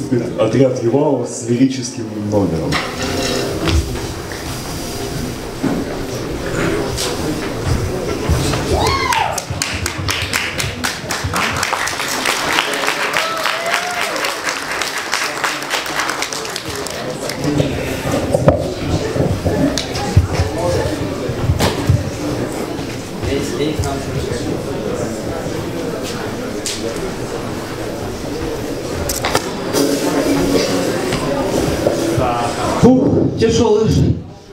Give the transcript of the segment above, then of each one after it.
выступит отряд Ювау с лирическим номером. Тяжелый же.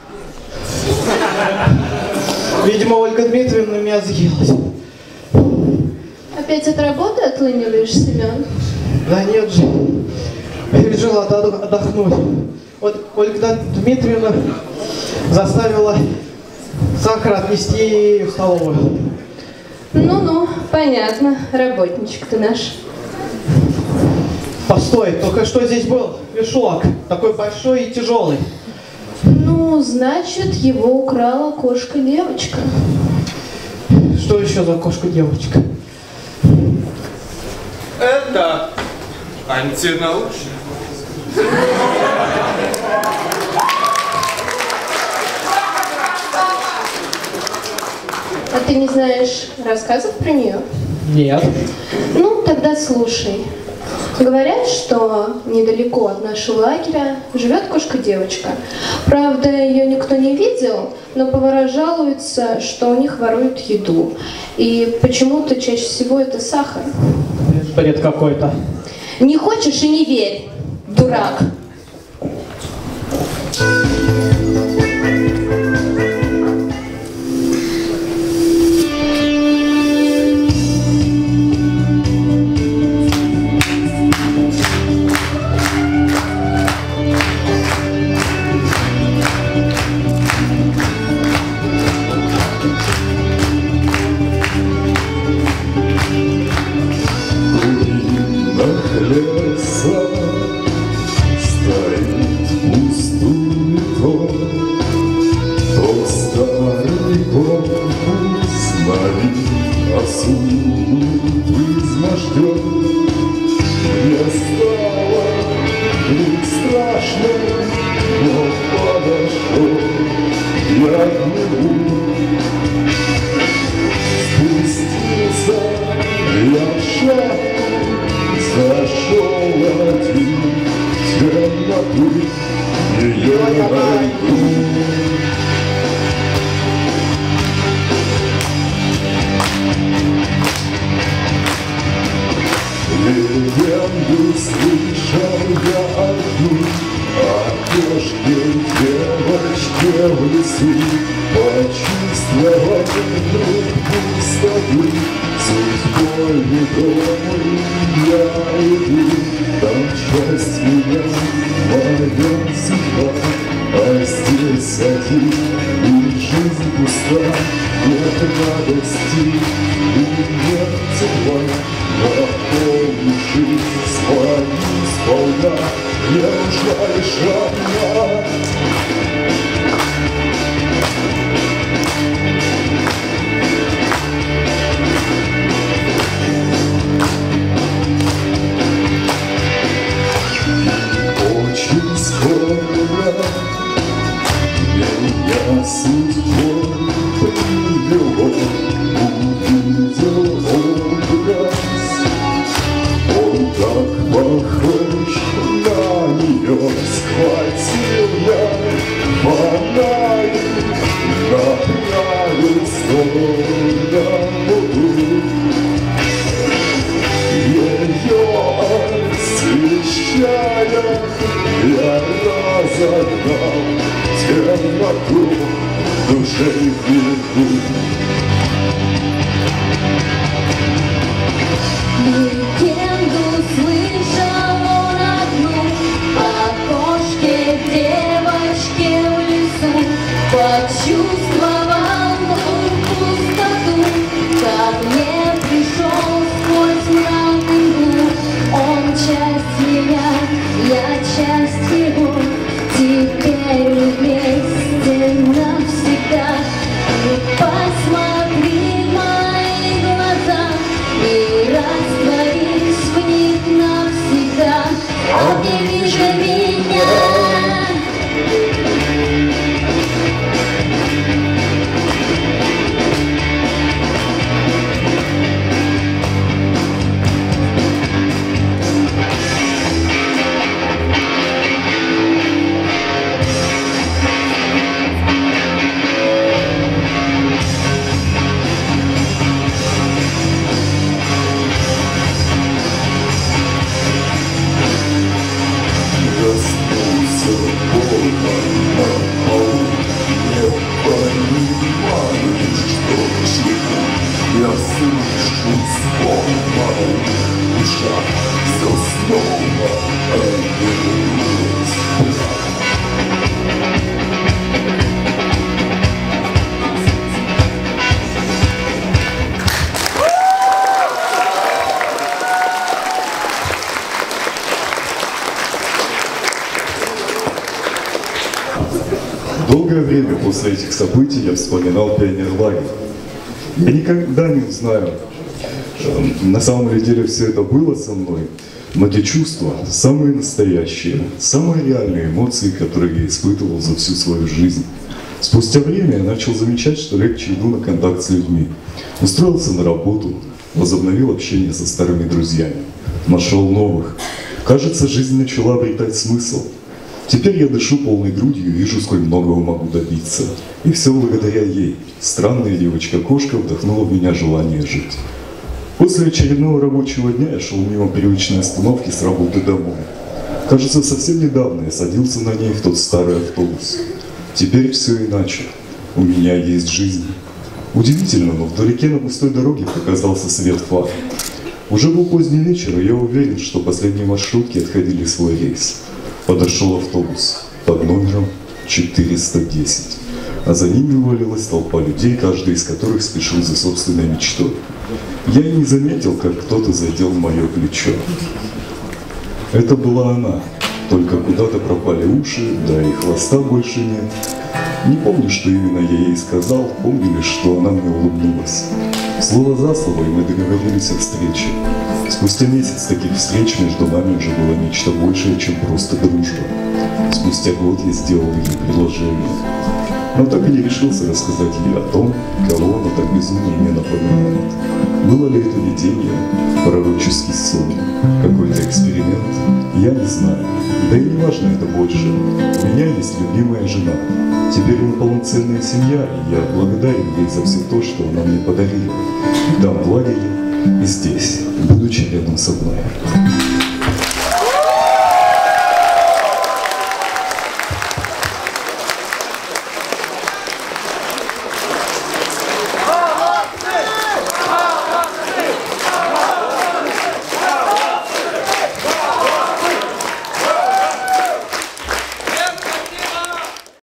Видимо, Ольга Дмитриевна меня съелась. Опять от работы отлыниваешь, Семен? Да нет же. Решила отдохнуть. Вот Ольга Дмитриевна заставила сахар отнести в столовую. Ну-ну, понятно. Работничек ты наш. Постой, только что здесь был мешок, такой большой и тяжелый. Ну, значит, его украла кошка-девочка. Что еще за кошка-девочка? Это антинаучно. А ты не знаешь рассказов про нее? Нет. Ну, тогда слушай. Говорят, что недалеко от нашего лагеря живет кошка-девочка. Правда, ее никто не видел, но повара жалуются, что у них воруют еду. И почему-то чаще всего это сахар. Бред какой-то. Не хочешь и не верь, дурак. Легенду слышал я одну о кошке девочке в лесу. Почувствовал вдруг пустоту, судьбой ведомой я иду. Там часть меня, моя судьба, а здесь один, и жизнь пуста. Нет радости и нет тепла, наполни жизнь свою сполна, не рожаешь одна. Очень скоро меня судьбой привело, увидел образ. Он так похож на нее, схватил я фонарь, направил в сторону. Ее освещая, я разогнал темноту в душе и вверху. Легенду слышал он одну о кошке девочке в лесу. Почувствовал он пустоту, как мне пришел сквозь мрак и мглу. Он часть меня, я часть его, теперь вместе навсегда. И посмотри в мои глаза и растворись в них навсегда. Долгое время после этих событий я вспоминал пионерлагерь. Я никогда не узнаю, на самом ли деле все это было со мной, но те чувства, самые настоящие, самые реальные эмоции, которые я испытывал за всю свою жизнь. Спустя время я начал замечать, что легче иду на контакт с людьми. Устроился на работу, возобновил общение со старыми друзьями, нашел новых. Кажется, жизнь начала обретать смысл. Теперь я дышу полной грудью и вижу, сколь многого могу добиться. И все благодаря ей. Странная девочка-кошка вдохнула в меня желание жить. После очередного рабочего дня я шел мимо привычной остановки с работы домой. Кажется, совсем недавно я садился на ней в тот старый автобус. Теперь все иначе. У меня есть жизнь. Удивительно, но вдалеке на пустой дороге показался свет фар. Уже был поздний вечер, и я уверен, что последние маршрутки отходили свой рейс. Подошел автобус под номером 410, а за ними вывалилась толпа людей, каждый из которых спешил за собственной мечтой. Я и не заметил, как кто-то задел мое плечо. Это была она, только куда-то пропали уши, да и хвоста больше нет. Не помню, что именно я ей сказал, помню лишь, что она мне улыбнулась. Слово за слово, и мы договорились о встрече. Спустя месяц таких встреч между нами уже было нечто большее, чем просто дружба. Спустя год я сделал ей предложение. Но так и не решился рассказать ей о том, кого она так безумно мне напоминает. Было ли это видение, пророческий сон, какой-то эксперимент, я не знаю. Да и не важно это больше. У меня есть любимая жена. Теперь мы полноценная семья, и я благодарен ей за все то, что она мне подарила. И там в лагере, и здесь, будучи рядом со мной.